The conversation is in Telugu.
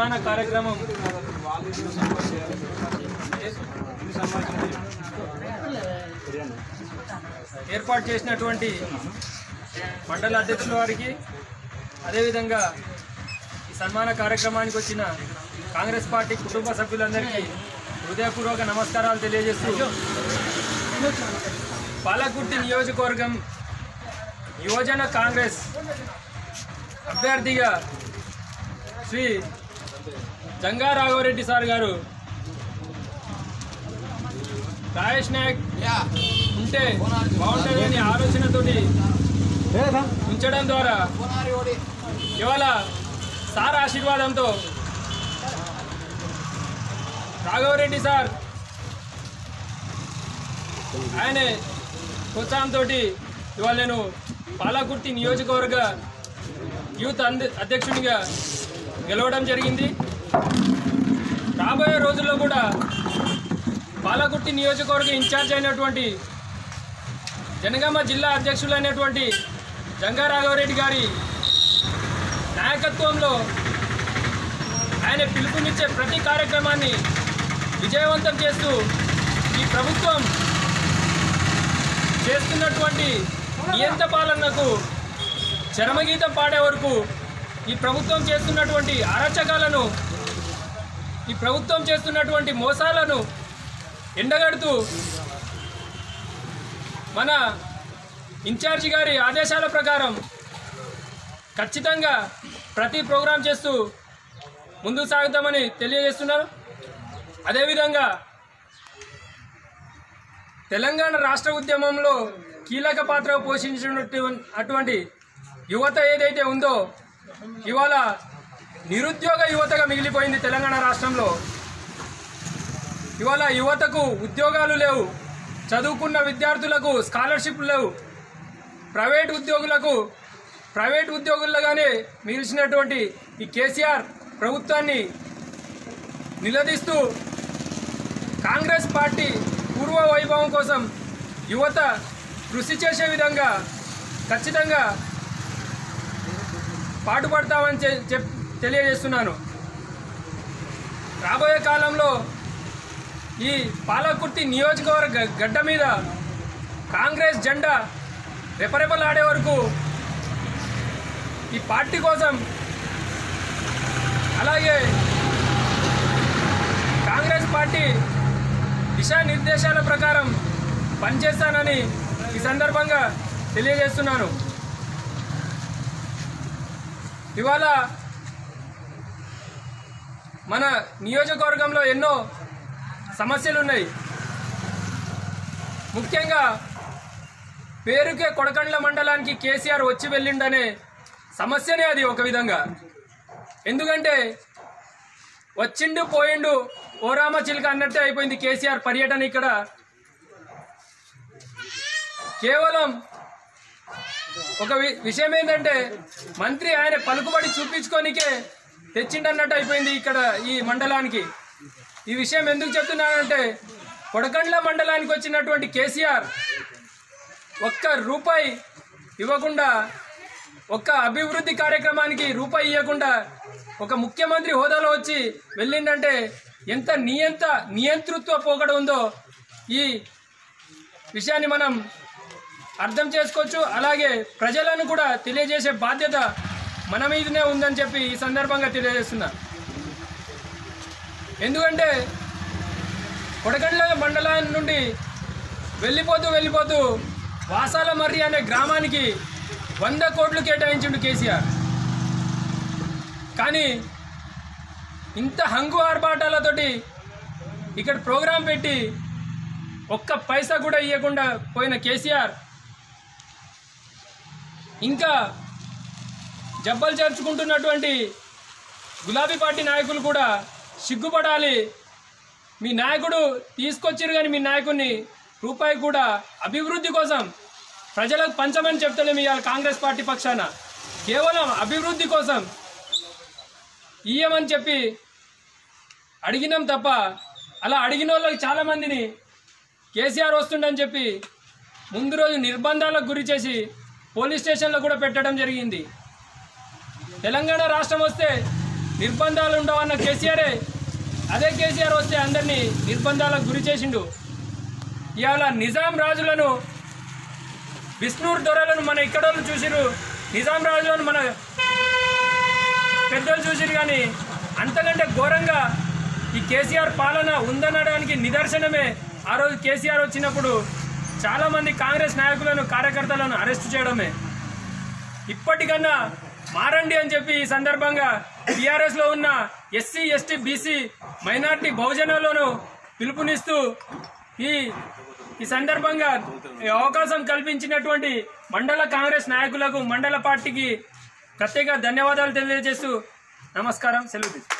సన్మాన కార్యక్రమం ఏర్పాటు చేసినటువంటి మండల అధ్యక్షుల వారికి అదేవిధంగా ఈ సన్మాన కార్యక్రమానికి వచ్చిన కాంగ్రెస్ పార్టీ కుటుంబ సభ్యులందరికీ హృదయపూర్వక నమస్కారాలు తెలియజేస్తూ పాలకుర్తి నియోజకవర్గం యువజన కాంగ్రెస్ అభ్యర్థిగా శ్రీ జంగా రాఘవరెడ్డి సార్ గారు రాయేష్ నాయక్ ఉంటే బాగుంటుందని ఆలోచనతోటి ఉంచడం ద్వారా ఇవాళ సార్ ఆశీర్వాదంతో రాఘవరెడ్డి సార్ ఆయన ప్రోత్సాహంతో ఇవాళ నేను పాలకుర్తి నియోజకవర్గ యూత్ అధ్యక్షునిగా గెలవడం జరిగింది. రాబోయే రోజుల్లో కూడా పాలకుర్తి నియోజకవర్గ ఇన్ఛార్జ్ అయినటువంటి జనగామ జిల్లా అధ్యక్షులైనటువంటి జంగా రాఘవరెడ్డి గారి నాయకత్వంలో ఆయన పిలుపునిచ్చే ప్రతి కార్యక్రమాన్ని విజయవంతం చేస్తూ ఈ ప్రభుత్వం చేస్తున్నటువంటి నియంత పాలనకు చరమగీతం పాడే వరకు ఈ ప్రభుత్వం చేస్తున్నటువంటి అరాచకాలను ఈ ప్రభుత్వం చేస్తున్నటువంటి మోసాలను ఎండగడుతూ మన ఇన్ఛార్జి గారి ఆదేశాల ప్రకారం ఖచ్చితంగా ప్రతి ప్రోగ్రాం చేస్తూ ముందుకు సాగుతామని తెలియజేస్తున్నారు. అదేవిధంగా తెలంగాణ రాష్ట్ర ఉద్యమంలో కీలక పాత్ర పోషించినటువంటి యువత ఏదైతే ఉందో ఇవాళ నిరుద్యోగ యువతగా మిగిలిపోయింది తెలంగాణ రాష్ట్రంలో. ఇవాళ యువతకు ఉద్యోగాలు లేవు, చదువుకున్న విద్యార్థులకు స్కాలర్షిప్లు లేవు, ప్రైవేట్ ఉద్యోగులుగానే మిగిలిచినటువంటి ఈ కేసీఆర్ ప్రభుత్వాన్ని నిలదీస్తూ కాంగ్రెస్ పార్టీ పూర్వ వైభవం కోసం యువత కృషి చేసే విధంగా ఖచ్చితంగా పాటుపడతామని తెలియజేస్తున్నాను. రాబోయే కాలంలో ఈ పాలకుర్తి నియోజకవర్గ గడ్డ మీద కాంగ్రెస్ జెండా రెపరెపలాడే వరకు ఈ పార్టీ కోసం అలాగే కాంగ్రెస్ పార్టీ దిశానిర్దేశాల ప్రకారం పనిచేస్తానని ఈ సందర్భంగా తెలియజేస్తున్నాను. ఇవాళ మన నియోజకవర్గంలో ఎన్నో సమస్యలు ఉన్నాయి. ముఖ్యంగా పేరుకే కొడకండ్ల మండలానికి కేసీఆర్ వచ్చి వెళ్ళిండనే సమస్యనే అది ఒక విధంగా. ఎందుకంటే వచ్చిండు పోయిండు ఓ రామచిలుక అన్నట్టే అయిపోయింది కేసీఆర్ పర్యటన. ఇక్కడ కేవలం ఒక విషయం ఏంటంటే మంత్రి ఆయన పలుకుబడి చూపించుకోనికే తెచ్చిండన్నట్టు అయిపోయింది ఇక్కడ ఈ మండలానికి. ఈ విషయం ఎందుకు చెప్తున్నానంటే కొడకండ్ల మండలానికి వచ్చినటువంటి కేసీఆర్ ఒక్క రూపాయి ఇవ్వకుండా, ఒక్క అభివృద్ధి కార్యక్రమానికి రూపాయి ఇవ్వకుండా ఒక ముఖ్యమంత్రి హోదాలో వచ్చి వెళ్ళిందంటే ఎంత నియంతృత్వ పోకడ ఉందో ఈ విషయాన్ని మనం అర్థం చేసుకోవచ్చు. అలాగే ప్రజలను కూడా తెలియజేసే బాధ్యత మన మీదనే ఉందని చెప్పి ఈ సందర్భంగా తెలియజేస్తున్నా. ఎందుకంటే కొడకండ్ల మండలం నుండి వెళ్ళిపోతూ వాసాల మర్రి అనే గ్రామానికి 100 కోట్లు కేటాయించిండు కేసీఆర్. కానీ ఇంత హంగు ఆర్భాటాలతోటి ఇక్కడ ప్రోగ్రాం పెట్టి ఒక్క పైసా కూడా ఇవ్వకుండా పోయిన కేసీఆర్ ఇంకా జబ్బలు చేర్చుకుంటున్నటువంటి గులాబీ పార్టీ నాయకులు కూడా సిగ్గుపడాలి. మీ నాయకుడు తీసుకొచ్చారు కానీ మీ నాయకుడిని రూపాయి కూడా అభివృద్ధి కోసం ప్రజలకు పంచమని చెప్తలేము. ఇవాళ కాంగ్రెస్ పార్టీ పక్షాన కేవలం అభివృద్ధి కోసం ఇయ్యమని చెప్పి అడిగినాం తప్ప అలా అడిగిన వాళ్ళకి చాలామందిని కేసీఆర్ వస్తుండని చెప్పి ముందు రోజు నిర్బంధాలకు గురి చేసి పోలీస్ స్టేషన్లో కూడా పెట్టడం జరిగింది. తెలంగాణ రాష్ట్రం వస్తే నిర్బంధాలు ఉండవన్న కేసీఆరే అదే కేసీఆర్ వస్తే అందరినీ నిర్బంధాలకు గురి చేసిండు. ఇవాళ నిజాం రాజులను విష్ణూర్ దొరలను మన ఇక్కడోళ్ళు చూసిరు, నిజాం రాజులను మన పెద్దలు చూసిరు. కానీ అంతకంటే ఘోరంగా ఈ కేసీఆర్ పాలన ఉందనడానికి నిదర్శనమే ఆ రోజు కేసీఆర్ వచ్చినప్పుడు చాలామంది కాంగ్రెస్ నాయకులను కార్యకర్తలను అరెస్టు చేయడమే. ఇప్పటికన్నా మారండి అని చెప్పి ఈ సందర్భంగా టీఆర్ఎస్లో ఉన్న ఎస్సీ ఎస్టీ బీసీ మైనార్టీ బహుజనులను పిలుపునిస్తూ ఈ సందర్భంగా అవకాశం కల్పించినటువంటి మండల కాంగ్రెస్ నాయకులకు మండల పార్టీకి ప్రత్యేక ధన్యవాదాలు తెలియజేస్తూ నమస్కారం, సెలవు.